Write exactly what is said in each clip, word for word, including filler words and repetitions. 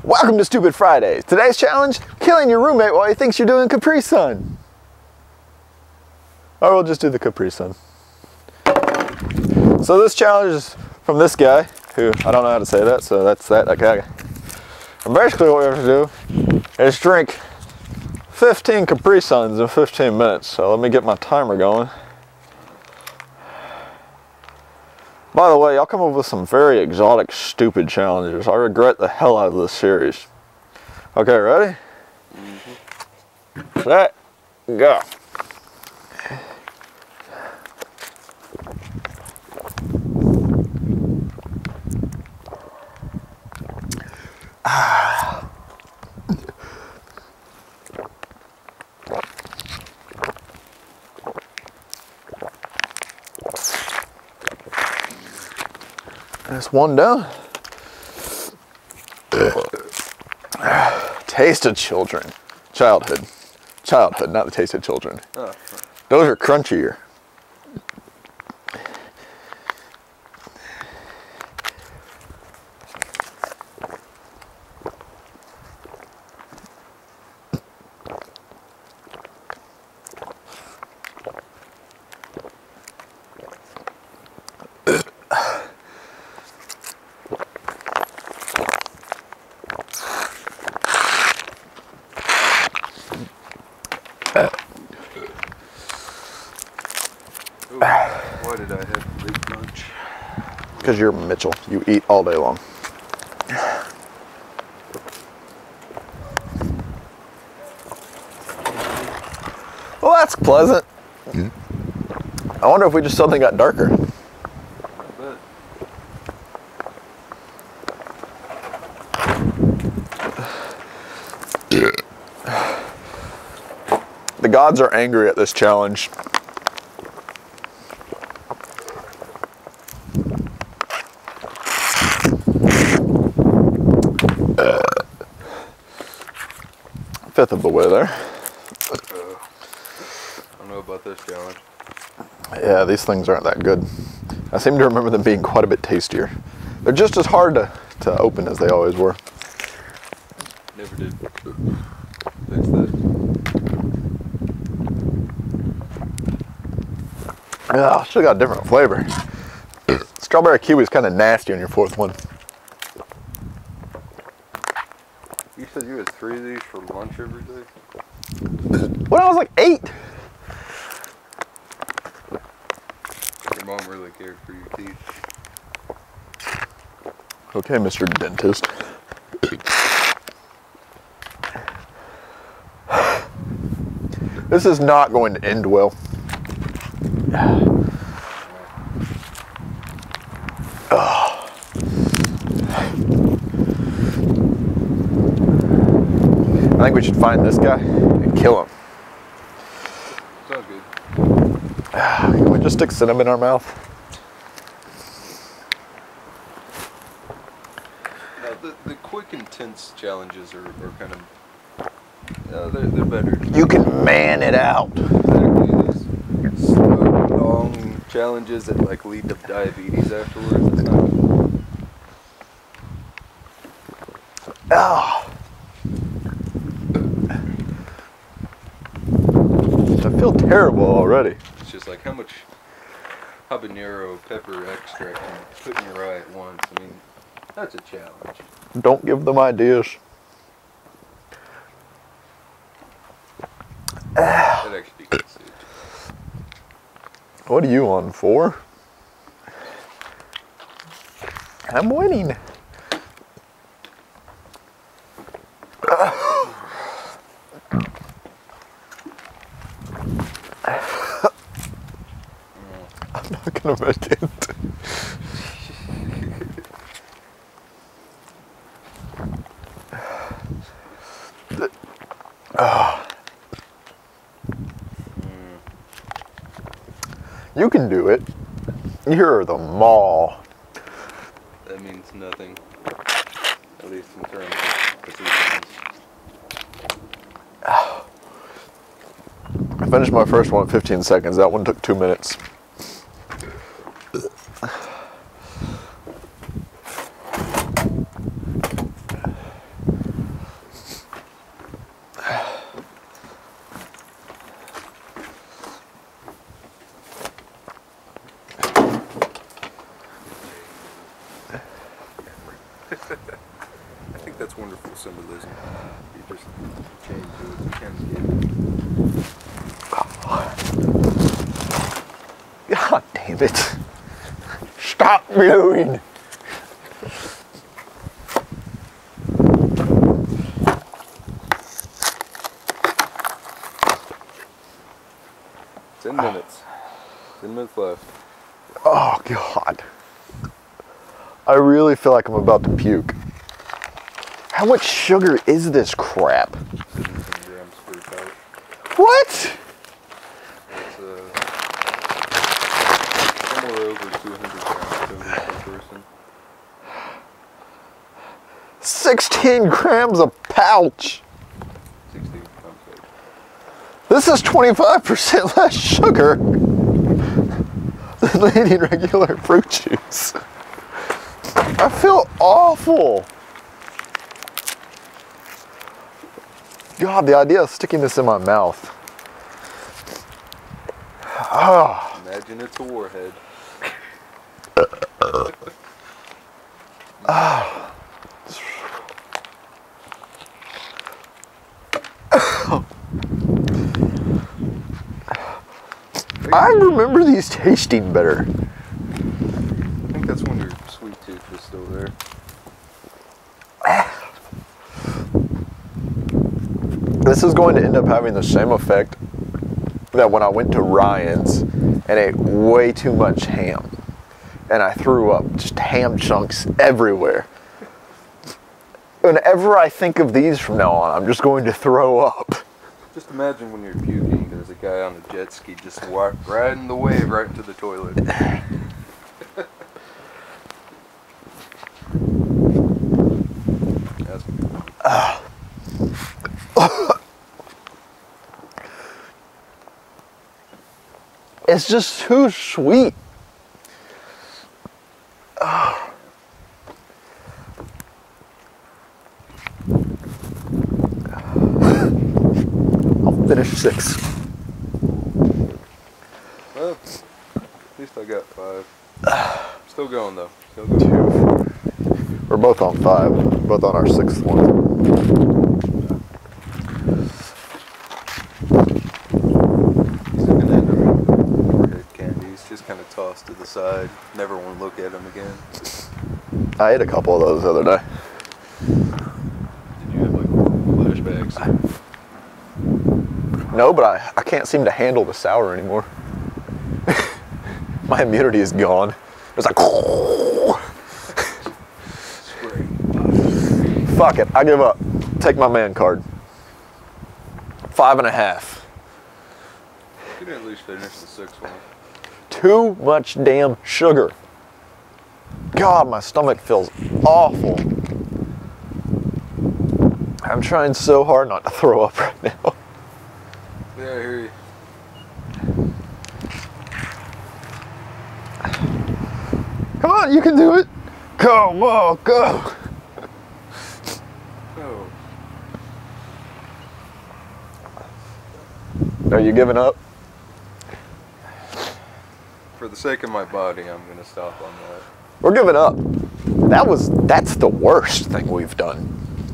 Welcome to Stupid Fridays. Today's challenge, killing your roommate while he thinks you're doing Capri Sun. Or we'll just do the Capri Sun. So this challenge is from this guy, who, I don't know how to say that, so that's that. Okay. And basically what we have to do is drink fifteen Capri Suns in fifteen minutes. So let me get my timer going. By the way, y'all come up with some very exotic, stupid challenges. I regret the hell out of this series. Okay, ready? Mm-hmm. Set, go. Ah. That's one down. Taste of children. Childhood. Childhood, not the taste of children. Oh. Those are crunchier. Ooh, why did I have big lunch? Because you're Mitchell. You eat all day long. Well, that's pleasant. Mm-hmm. I wonder if we just suddenly got darker. I bet. The gods are angry at this challenge. Fifth of the way there. Uh, I don't know about this challenge. Yeah, these things aren't that good. I seem to remember them being quite a bit tastier. They're just as hard to, to open as they always were. Never did fix that. Yeah, should have got a different flavor. Strawberry kiwi is kind of nasty on your fourth one. You said you had three of these for lunch every day? When I was like eight. Your mom really cared for your teeth. Okay, Mister Dentist. This is not going to end well. Oh. I think we should find this guy and kill him. Sounds good. Can we just stick cinnamon in our mouth? Now, the, the quick intense challenges are, are kind of, uh, they're, they're better. You can man it out. Exactly. These slow, long challenges that like lead to diabetes afterwards. It's not. Oh. I feel terrible already. It's just like how much habanero pepper extract can you put in your eye at once. I mean, that's a challenge. Don't give them ideas. That actually gets it. What are you on, four? I'm winning. I'm not gonna make it. You can do it. You're the mall. That means nothing. At least in terms of positions. I finished my first one in fifteen seconds. That one took two minutes. that's wonderful symbolism. You just change it. You can't escape it. God damn it. Stop blowing. Ten minutes. Ten minutes left. Oh, God. I really feel like I'm about to puke. How much sugar is this crap? seventeen grams per pound. What? It's uh, somewhere over two hundred grams total per person. sixteen grams a pouch. sixteen grams. This is twenty-five percent less sugar than eating regular fruit juice. I feel awful. God, the idea of sticking this in my mouth. Oh. Imagine it's a warhead. Oh. I remember these tasting better. I think that's when your sweet tooth was still there. This is going to end up having the same effect that when I went to Ryan's and ate way too much ham. And I threw up, just ham chunks everywhere. Whenever I think of these from now on, I'm just going to throw up. Just imagine when you're puking, there's a guy on a jet ski just walk, riding the wave right into the toilet. That's a good one. Uh. It's just too sweet. Oh. I'll finish six. Well, at least I got five. Still going though. Still going. Two. We're both on five. Both on our sixth one. He's looking at them overhead candies, just kind of tossed to the side. Never want to look at them again. I ate a couple of those the other day. Did you have like flashbacks? No, but I, I can't seem to handle the sour anymore. My immunity is gone. It's like, fuck it, I give up. Take my man card. Five and a half. You can at least finish the sixth one. Too much damn sugar. God, my stomach feels awful. I'm trying so hard not to throw up right now. Yeah, I hear you. Come on, you can do it. Come on, go. Oh. Are you giving up? For the sake of my body, I'm gonna stop on that. We're giving up. That was, that's the worst thing we've done.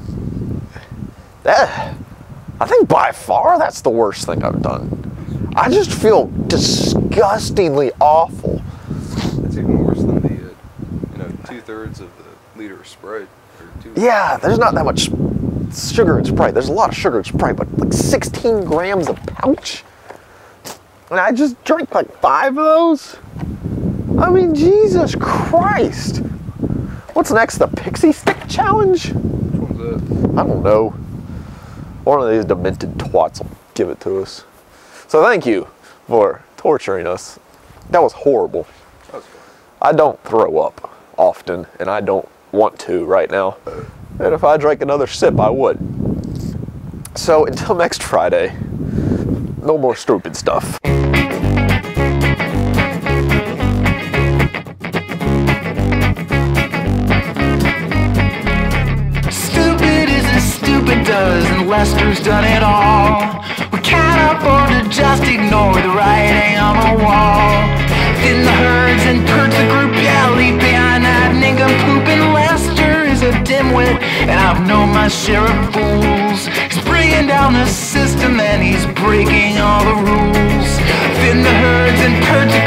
That, I think by far that's the worst thing I've done. I just feel disgustingly awful. That's even worse than the, uh, you know, two thirds of the liter of Sprite. Or two Yeah, there's not that much sugar in Sprite. There's a lot of sugar in Sprite, but like sixteen grams a pouch? And I just drank like five of those? I mean, Jesus Christ. What's next, the Pixie Stick Challenge? Which one's that? I don't know. One of these demented twats will give it to us. So thank you for torturing us. That was horrible. That was fun. I don't throw up often, and I don't want to right now. And if I drank another sip, I would. So until next Friday, no more stupid stuff. Does and Lester's done it all. We can't afford to just ignore the writing on the wall. In the herds and perds the group, yeah, leave behind that nincompoop. And Lester is a dimwit, and I've no share of fools. He's bringing down the system and he's breaking all the rules. Thin the herds and purge the